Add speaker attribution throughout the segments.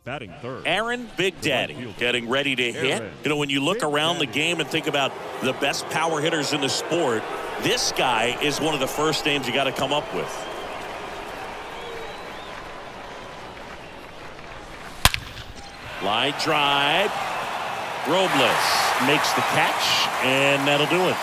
Speaker 1: Batting third,
Speaker 2: Aaron Big Daddy getting ready to hit. You know, when you look around the game and think about the best power hitters in the sport, this guy is one of the first names you got to come up with. Line drive. Robles makes the catch, and that'll do it.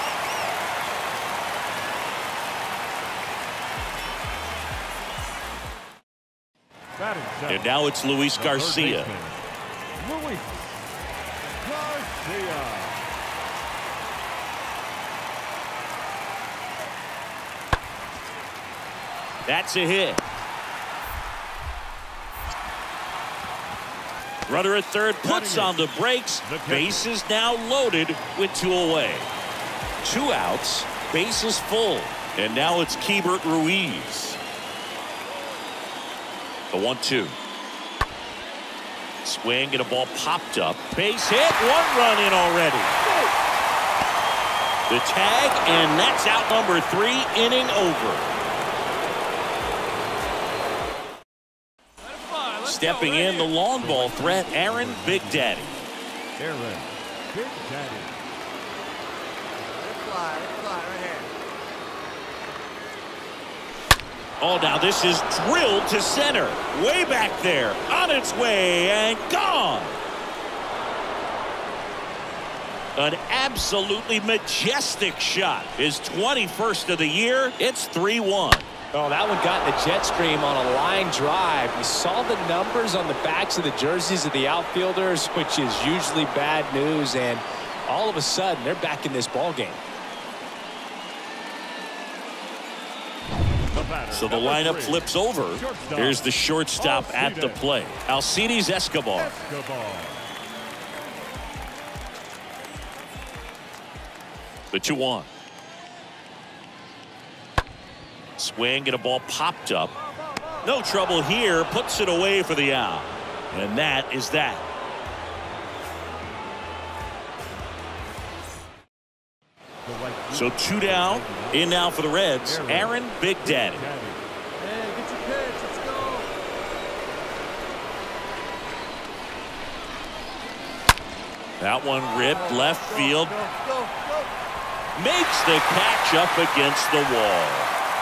Speaker 2: And now it's Luis Garcia.
Speaker 1: Luis Garcia.
Speaker 2: That's a hit. Runner at third puts on the brakes. Bases now loaded with 2 away. 2 outs, bases full. And now it's Keibert Ruiz. The 1-2. Swing and a ball popped up. Base hit. 1 run in already. The tag, and that's out number 3, inning over. Stepping in, the long ball threat, Aaron Big Daddy.
Speaker 1: Aaron Big Daddy.
Speaker 3: Let's fly right here.
Speaker 2: Oh, now this is drilled to center. Way back there. On its way and gone. An absolutely majestic shot. His 21st of the year. It's 3-1.
Speaker 4: Oh, that one got in the jet stream on a line drive. You saw the numbers on the backs of the jerseys of the outfielders, which is usually bad news, and all of a sudden they're back in this ball game.
Speaker 2: So the lineup flips over. Here's the shortstop at the plate, Alcides Escobar. The 2-1. Swing and a ball popped up. No trouble here. Puts it away for the out. And that is that. So 2 down. In now for the Reds, Aaron Big Daddy.
Speaker 3: Hey, get your pitch. Let's go.
Speaker 2: That one ripped left field.
Speaker 3: Go.
Speaker 2: Makes the catch up against the wall.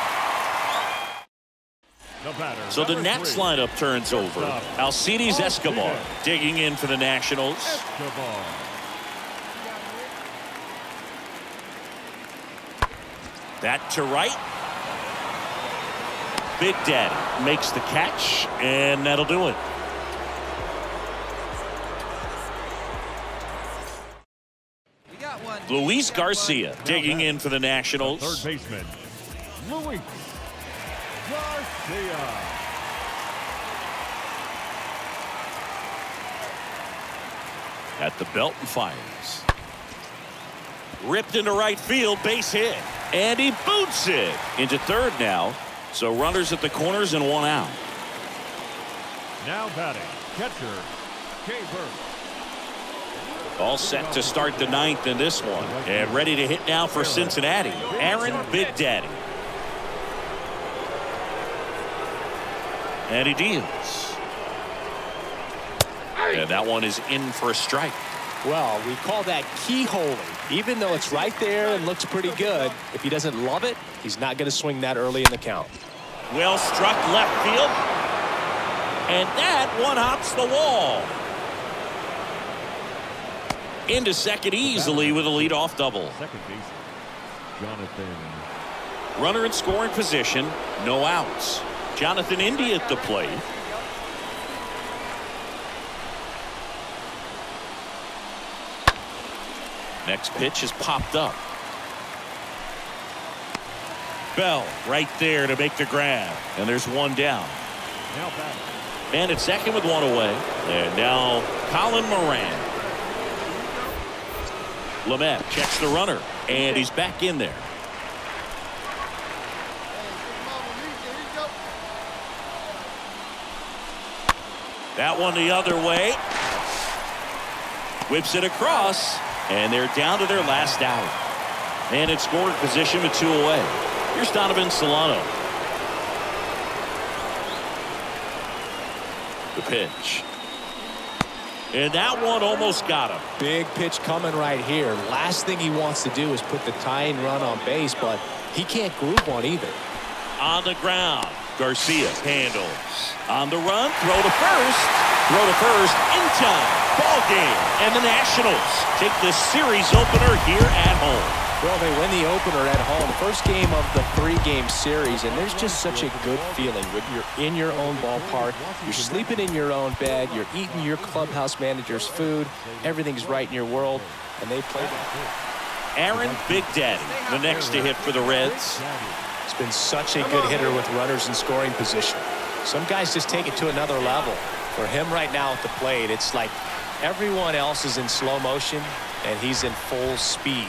Speaker 2: So the Nats lineup turns over. Alcides Escobar digging in for the Nationals. That to right. Big Daddy makes the catch, and that'll do it.
Speaker 3: We got one.
Speaker 2: Luis Garcia digging in for the Nationals.
Speaker 1: Third baseman, Luis Garcia.
Speaker 2: At the belt and fires. Ripped into right field, base hit. And he boots it into third now. So runners at the corners and 1 out.
Speaker 1: Now batting, catcher, Keibert.
Speaker 2: All set to start the 9th in this one. And ready to hit now for Cincinnati, Aaron Big Daddy. And he deals. And that one is in for a strike.
Speaker 4: Well, we call that keyholing. Even though it's right there and looks pretty good, if he doesn't love it, he's not going to swing that early in the count.
Speaker 2: Well struck left field. And that one hops the wall. Into second easily with a leadoff double.
Speaker 1: Second base, Jonathan.
Speaker 2: Runner in scoring position, no outs. Jonathan Indy at the plate. Next pitch is popped up. Bell right there to make the grab. And there's 1 down.
Speaker 1: Now back.
Speaker 2: And it's second with 1 away. And now Colin Moran. Lamet checks the runner. And he's back in there. That one the other way. Whips it across. And they're down to their last out. And in scoring position with 2 away. Here's Donovan Solano. The pitch. And that one almost got him.
Speaker 4: Big pitch coming right here. Last thing he wants to do is put the tying run on base, but he can't groove one either.
Speaker 2: On the ground, Garcia handles. On the run, throw to first. Throw to first in time. Ball game. And the Nationals take the series opener here at home.
Speaker 4: Well, they win the opener at home. First game of the 3-game series, and there's just such a good feeling when you're in your own ballpark, you're sleeping in your own bed, you're eating your clubhouse manager's food, everything's right in your world, and they play that.
Speaker 2: Aaron Big Daddy, the next to hit for the Reds.
Speaker 4: It's been such a good hitter with runners in scoring position. Some guys just take it to another level. For him right now at the plate, it's like everyone else is in slow motion, and he's in full speed.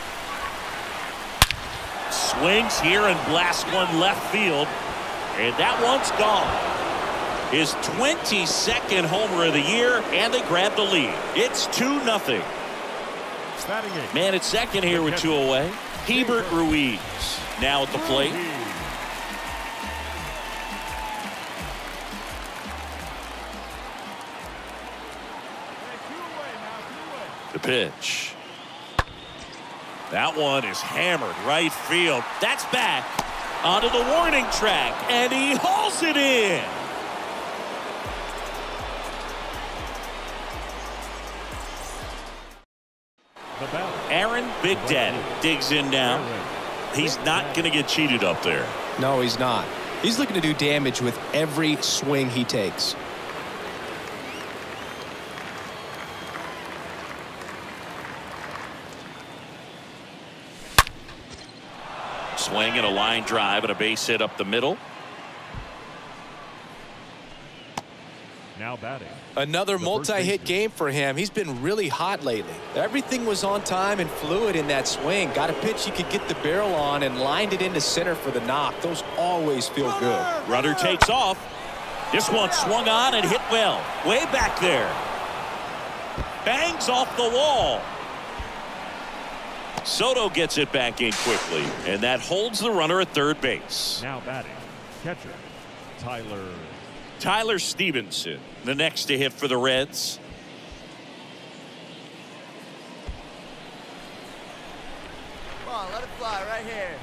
Speaker 2: Swings here and blasts one left field, and that one's gone. His 22nd homer of the year, and they grab the lead. It's 2-0. Man at second here with 2 away. Hebert Ruiz now at the plate. The pitch. That one is hammered right field. That's back onto the warning track, and he hauls it in. Aaron Big Daddy digs in now. He's not going to get cheated up there.
Speaker 4: No, he's not. He's looking to do damage with every swing he takes.
Speaker 2: Swing and a line drive and a base hit up the middle.
Speaker 1: Now batting.
Speaker 4: Another multi-hit game for him. He's been really hot lately. Everything was on time and fluid in that swing. Got a pitch he could get the barrel on and lined it into center for the knock. Those always feel good.
Speaker 2: Runner takes off. This one swung on and hit well. Way back there. Bangs off the wall. Soto gets it back in quickly, and that holds the runner at third base.
Speaker 1: Now batting, catcher,
Speaker 2: Tyler Stevenson, the next to hit for the Reds.
Speaker 3: Come on, let it fly right here.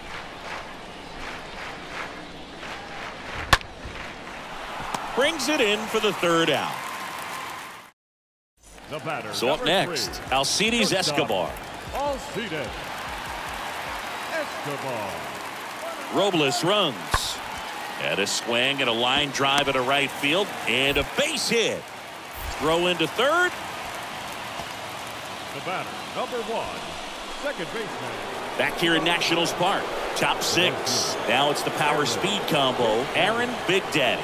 Speaker 2: Brings it in for the third out.
Speaker 1: The batter.
Speaker 2: So up next, Alcides Escobar.
Speaker 1: Alcides Escobar.
Speaker 2: Robles runs. And a swing and a line drive at a right field and a base hit. Throw into third.
Speaker 1: The batter, number 1, second baseman.
Speaker 2: Back here in Nationals Park. Top 6. Now it's the power speed combo. Aaron Big Daddy.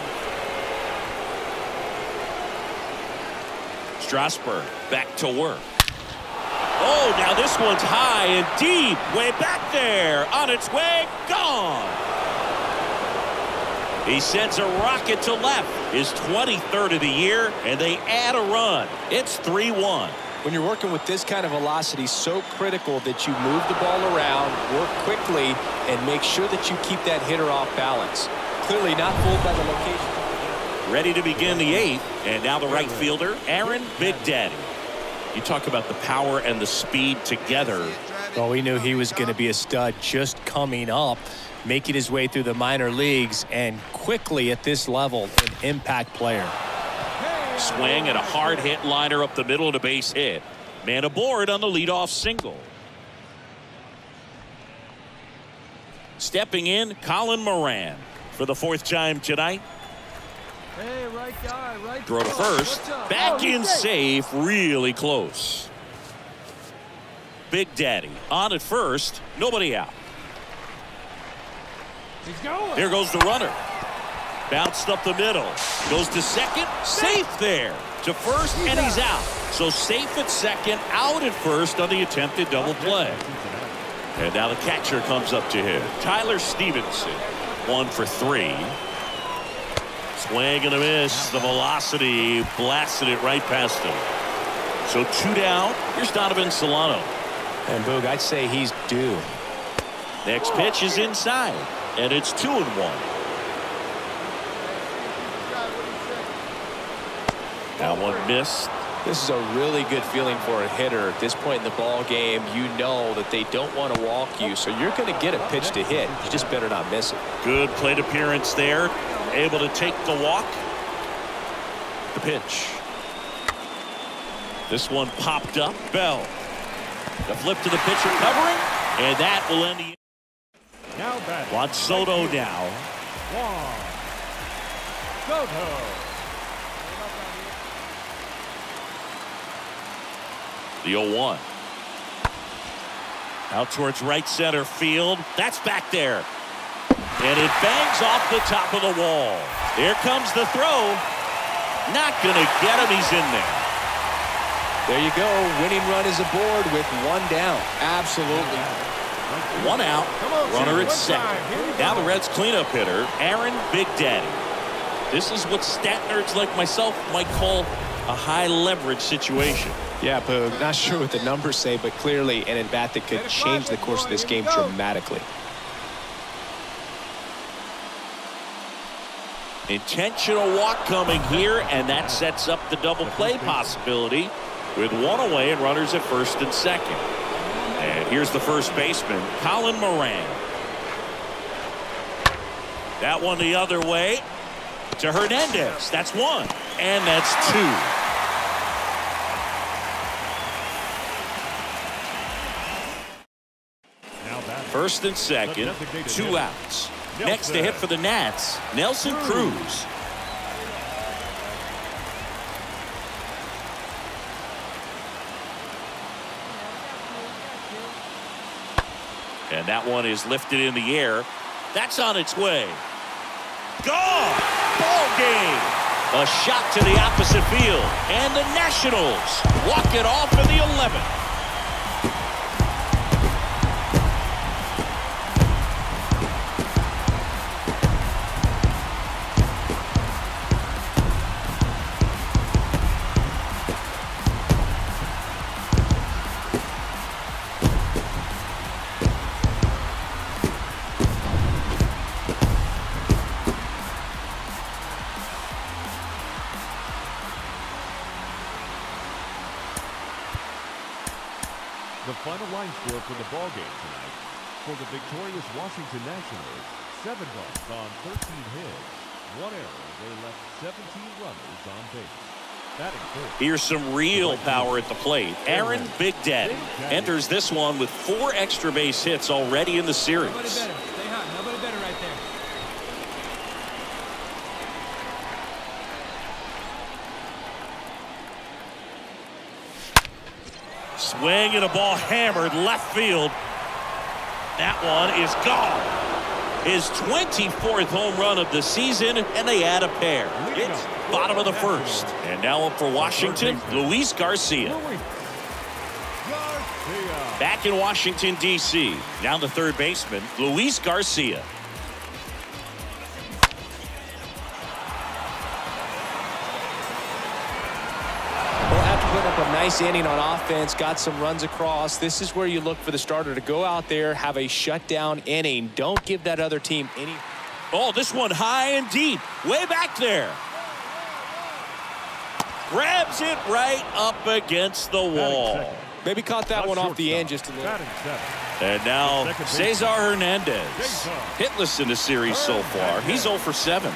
Speaker 2: Strasburg back to work. Oh, now this one's high and deep. Way back there. On its way. Gone. He sends a rocket to left. His 23rd of the year, and they add a run. It's 3-1.
Speaker 4: When you're working with this kind of velocity, so critical that you move the ball around, work quickly, and make sure that you keep that hitter off balance. Clearly not fooled by the location.
Speaker 2: Ready to begin the 8th, and now the right fielder, Aaron Big Daddy. You talk about the power and the speed together.
Speaker 4: Well, we knew he was going to be a stud just coming up, making his way through the minor leagues, and quickly at this level, an impact player.
Speaker 2: Swing and a hard hit liner up the middle and a base hit. Man aboard on the leadoff single. Stepping in, Colin Moran for the 4th time tonight.
Speaker 3: Hey, right guy, right.
Speaker 2: Throw to first. Back in safe, really close. Big Daddy on at first, nobody out.
Speaker 3: He's going.
Speaker 2: Here goes the runner. Bounced up the middle. Goes to second. Safe there. To first, and he's out. So safe at second, out at first on the attempted double play. And now the catcher comes up to him. Tyler Stevenson, 1 for 3. Swing and a miss. The velocity blasted it right past him. So 2 down. Here's Donovan Solano.
Speaker 4: And Boog, I'd say he's due.
Speaker 2: Next pitch is inside, and it's 2-1. That one missed.
Speaker 4: This is a really good feeling for a hitter at this point in the ball game. You know that they don't want to walk you, so you're going to get a pitch to hit. You just better not miss it.
Speaker 2: Good plate appearance there. Able to take the walk. The pitch. This one popped up. Bell. The flip to the pitcher covering, and that will end the.
Speaker 1: Now batting.
Speaker 2: Juan Soto now.
Speaker 1: Juan Soto.
Speaker 2: The 0-1. Out towards right center field. That's back there. And it bangs off the top of the wall. Here comes the throw. Not going to get him. He's in there.
Speaker 4: There you go. Winning run is aboard with one down. Absolutely.
Speaker 2: One out. Runner at second. Now the Reds cleanup hitter, Aaron Big Daddy. This is what stat nerds like myself might call a high leverage situation.
Speaker 4: Yeah, Boog, not sure what the numbers say, but clearly an at-bat that could change the course of this game dramatically.
Speaker 2: Intentional walk coming here, and that sets up the double play possibility with one away and runners at first and second. And here's the first baseman, Colin Moran. That one the other way to Hernandez. That's one, and that's two. First and second, 2 outs. Next to hit for the Nats, Nelson Cruz. And that one is lifted in the air. That's on its way. Gone! Ball game! A shot to the opposite field. And the Nationals walk it off in the 11th.
Speaker 1: The final line score for the ball game tonight. For the victorious Washington Nationals, 7 runs on 13 hits, 1 error. They left 17 runners on base. Batting first.
Speaker 2: Here's some real power at the plate. Aaron Big Daddy enters this one with 4 extra base hits already in the series.
Speaker 3: Nobody better. Stay hot. Nobody better right there.
Speaker 2: Swing and a ball hammered left field. That one is gone. His 24th home run of the season, and they add a pair. It's bottom of the first. And now up for Washington, Luis Garcia. Back in Washington, D.C. Down the third baseman, Luis Garcia.
Speaker 4: A nice inning on offense, got some runs across. This is where you look for the starter to go out there, have a shutdown inning. Don't give that other team any.
Speaker 2: Oh, this one high and deep, way back there. Grabs it right up against the wall.
Speaker 4: Maybe caught that one off the end just a little.
Speaker 1: And
Speaker 2: now Cesar Hernandez, hitless in the series so far. He's 0 for 7.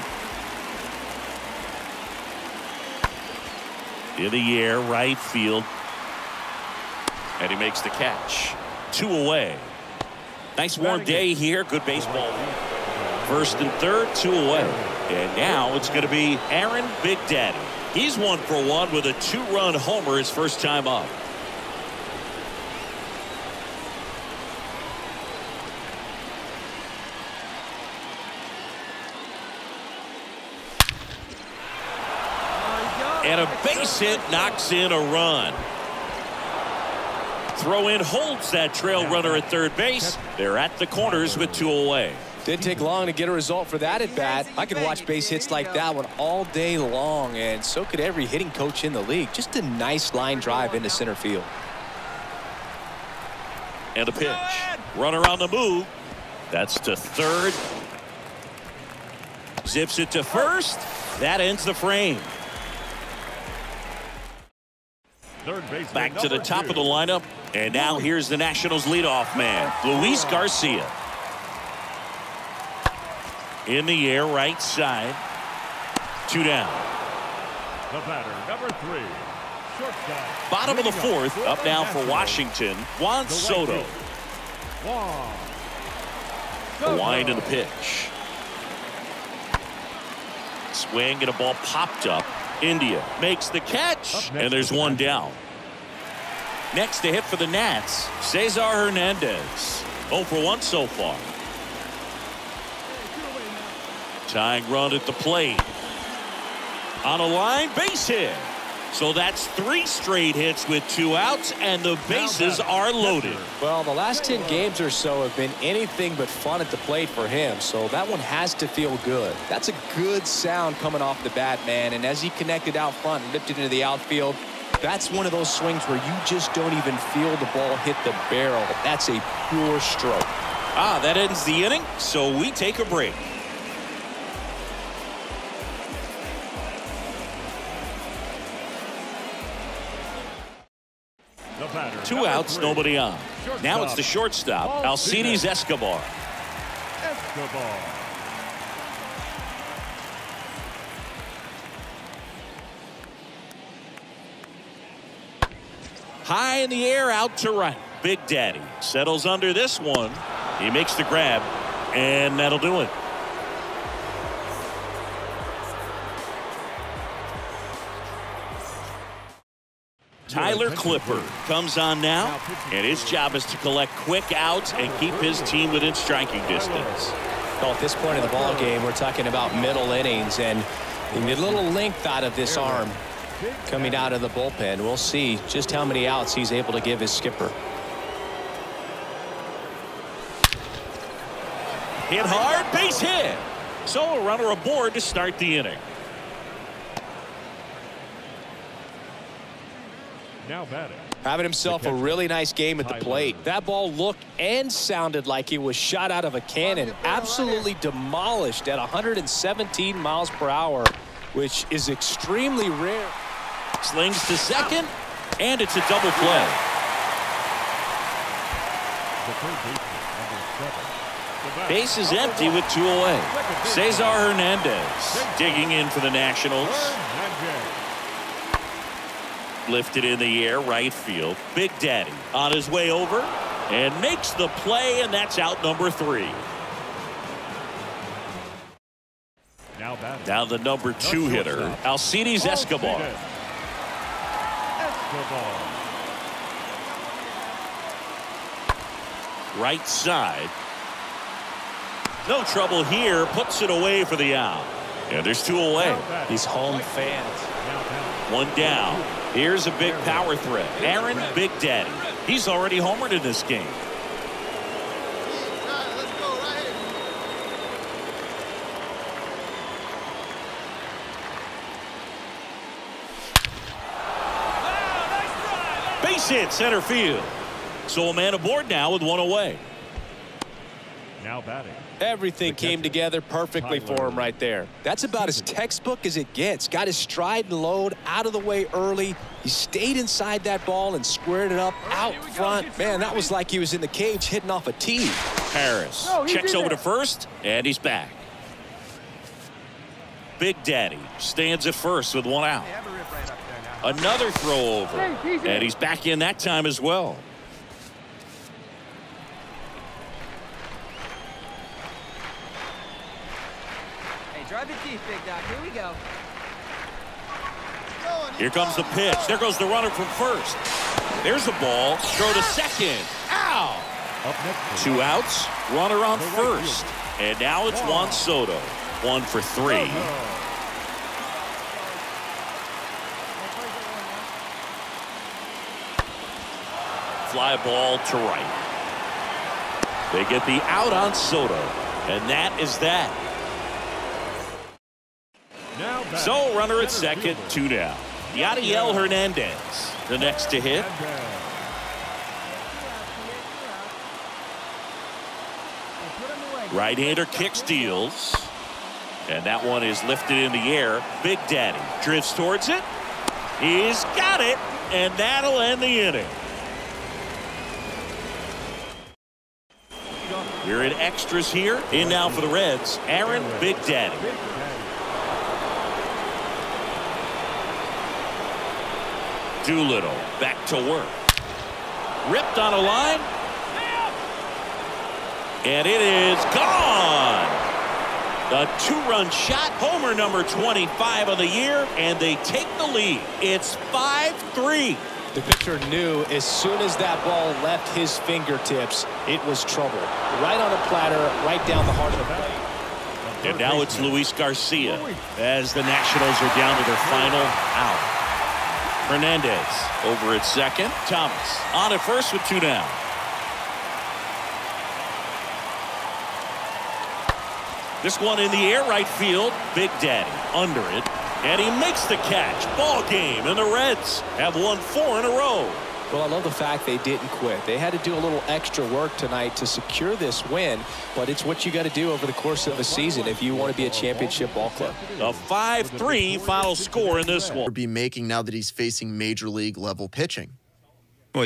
Speaker 2: In the air, right field. And he makes the catch. 2 away. Nice warm day here. Good baseball. First and third, 2 away. And now it's going to be Aaron Big Daddy. He's 1 for 1 with a 2-run homer his first time up. And a base hit knocks in a run. Throw in holds that trail runner at third base. They're at the corners with 2 away.
Speaker 4: Didn't take long to get a result for that at bat. I could watch base hits like that one all day long, and so could every hitting coach in the league. Just a nice line drive into center field.
Speaker 2: And a pitch. Runner on the move. That's to third. Zips it to first. That ends the frame.
Speaker 1: Third baseman
Speaker 2: Back to the top
Speaker 1: two.
Speaker 2: of the lineup. And now here's the Nationals leadoff man, Luis Garcia. In the air, right side. 2 down.
Speaker 1: The batter, number 3. Shortstop.
Speaker 2: Bottom of the
Speaker 1: Leading off
Speaker 2: 4th. Up
Speaker 1: the
Speaker 2: now for
Speaker 1: Nationals,
Speaker 2: Washington, Juan
Speaker 1: the
Speaker 2: Soto.
Speaker 1: lefty, Juan
Speaker 2: The
Speaker 1: Soto.
Speaker 2: wind and the pitch. Swing and a ball popped up. India makes the catch, and there's one down. Next to hit for the Nats, Cesar Hernandez. 0 for 1 so far. Tying run at the plate. On a line, base hit. So that's 3 straight hits with 2 outs, and the bases are loaded.
Speaker 4: Well, the last 10 games or so have been anything but fun at the plate for him, so that one has to feel good. That's a good sound coming off the bat, man, and as he connected out front and lifted into the outfield, that's one of those swings where you just don't even feel the ball hit the barrel. That's a pure stroke.
Speaker 2: That ends the inning, so we take a break.
Speaker 1: The batter,
Speaker 2: 2
Speaker 1: number
Speaker 2: outs,
Speaker 1: 3.
Speaker 2: nobody on. Now it's the
Speaker 1: Shortstop,
Speaker 2: shortstop, Alcides Escobar.
Speaker 1: Escobar.
Speaker 2: High in the air, out to right. Big Daddy settles under this one. He makes the grab, and that'll do it. Tyler Clippard comes on now, and his job is to collect quick outs and keep his team within striking distance.
Speaker 4: Well, at this point in the ball game, we're talking about middle innings, and a little length out of this arm coming out of the bullpen. We'll see just how many outs he's able to give his skipper.
Speaker 2: Hit hard, base hit. So a runner aboard to start the inning.
Speaker 1: Now batting.
Speaker 4: Having himself a really nice game at the plate. That ball looked and sounded like it was shot out of a cannon. Absolutely demolished at 117 miles per hour, which is extremely rare.
Speaker 2: Slings to second, and it's a double play.
Speaker 1: The third baseman, number 7. The batter,
Speaker 2: Base is
Speaker 1: number
Speaker 2: empty
Speaker 1: 1.
Speaker 2: with 2 away.
Speaker 1: Second baseman,
Speaker 2: Cesar Hernandez digging in for the Nationals.
Speaker 1: Hernandez.
Speaker 2: Lifted in the air, right field. Big Daddy on his way over and makes the play, and that's out number 3.
Speaker 1: Now batting.
Speaker 2: Now the number 2 hitter, Alcides Escobar.
Speaker 1: Escobar.
Speaker 2: Right side. No trouble here. Puts it away for the out. And there's 2 away.
Speaker 4: These home fans.
Speaker 1: Now batting.
Speaker 2: 1 down. Here's a big power threat. Aaron Big Daddy. He's already homered in this game. Base hit center field. So a man aboard now with 1 away.
Speaker 1: Now batting.
Speaker 4: Everything came together perfectly for him right there. That's about as textbook as it gets. Got his stride and load out of the way early. He stayed inside that ball and squared it up out front. Man, that was like he was in the cage hitting off a tee.
Speaker 2: Harris checks over to first, and he's back. Big Daddy stands at first with 1 out. Another throw over, and he's back in that time as well.
Speaker 3: Drive it deep, big dog. Here we go.
Speaker 2: Here comes the pitch. There goes the runner from first. There's the ball. Throw to second. Ow!
Speaker 1: Up next.
Speaker 2: 2 outs. Runner on first. And now it's Juan Soto. 1 for 3. Fly ball to right. They get the out on Soto. And that is that.
Speaker 1: Now batting.
Speaker 2: So runner at second, 2 down. Yadiel Hernandez, the next to hit. Right-hander kick steals. And that one is lifted in the air. Big Daddy drifts towards it. He's got it. and that'll end the inning. We're in extras here. In now for the Reds, Aaron Big Daddy. Doolittle back to work. Ripped on a line. And it is gone. The two-run shot, homer number 25 of the year, and they take the lead. It's 5-3.
Speaker 4: The pitcher knew as soon as that ball left his fingertips, it was trouble. Right on a platter, right down the heart of the plate.
Speaker 2: And now it's Luis Garcia as the Nationals are down to their final out. Hernandez over at second. Thomas on at first with 2 down. This one in the air, right field. Big Daddy under it. And he makes the catch. Ball game. And the Reds have won 4 in a row.
Speaker 4: Well, I love the fact they didn't quit. They had to do a little extra work tonight to secure this win, but it's what you got to do over the course of a season if you want to be a championship ball club.
Speaker 2: A 5-3 final score in this one.
Speaker 5: Be making now that he's facing major league level pitching.